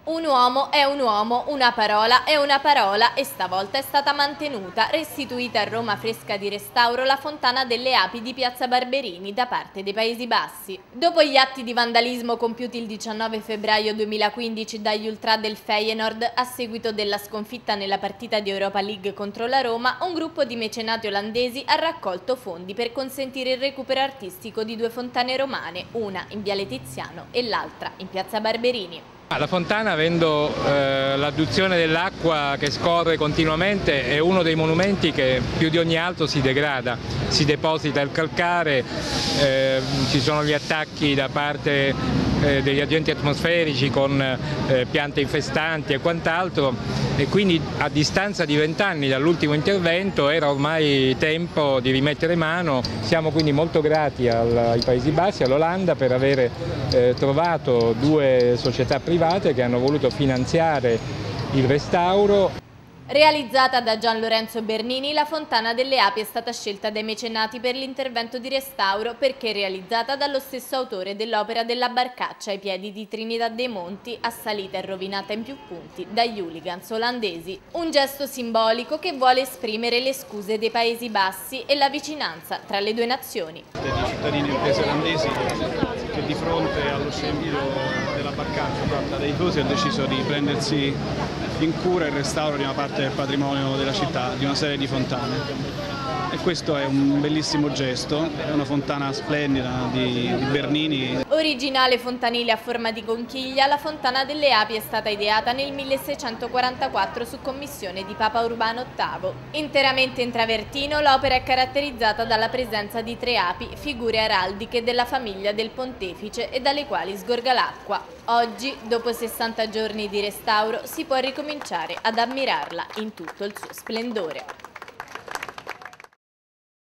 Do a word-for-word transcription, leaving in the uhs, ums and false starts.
Un uomo è un uomo, una parola è una parola e stavolta è stata mantenuta, restituita a Roma fresca di restauro la fontana delle api di Piazza Barberini da parte dei Paesi Bassi. Dopo gli atti di vandalismo compiuti il diciannove febbraio duemilaquindici dagli ultra del Feyenoord a seguito della sconfitta nella partita di Europa League contro la Roma, un gruppo di mecenati olandesi ha raccolto fondi per consentire il recupero artistico di due fontane romane, una in Viale Tiziano e l'altra in Piazza Barberini. La fontana, avendo eh, l'adduzione dell'acqua che scorre continuamente, è uno dei monumenti che più di ogni altro si degrada, si deposita il calcare, eh, ci sono gli attacchi da parte eh, degli agenti atmosferici con eh, piante infestanti e quant'altro, e quindi a distanza di vent'anni dall'ultimo intervento era ormai tempo di rimettere mano. Siamo quindi molto grati al, ai Paesi Bassi, all'Olanda, per aver eh, trovato due società private che hanno voluto finanziare il restauro. Realizzata da Gian Lorenzo Bernini, la fontana delle api è stata scelta dai mecenati per l'intervento di restauro perché realizzata dallo stesso autore dell'opera della barcaccia ai piedi di Trinità dei Monti, assalita e rovinata in più punti dagli hooligans olandesi. Un gesto simbolico che vuole esprimere le scuse dei Paesi Bassi e la vicinanza tra le due nazioni. Di cittadini e imprese olandesi che di fronte allo scempio della barcaccia fatta dai tifosi ha deciso di prendersi in cura il restauro di una parte del patrimonio della città, di una serie di fontane. E questo è un bellissimo gesto, è una fontana splendida di, di Bernini. Originale fontanile a forma di conchiglia, la fontana delle api è stata ideata nel milleseicentoquarantaquattro su commissione di Papa Urbano ottavo. Interamente in travertino, l'opera è caratterizzata dalla presenza di tre api, figure araldiche della famiglia del pontefice e dalle quali sgorga l'acqua. Oggi, dopo sessanta giorni di restauro, si può ricominciare ad ammirarla in tutto il suo splendore.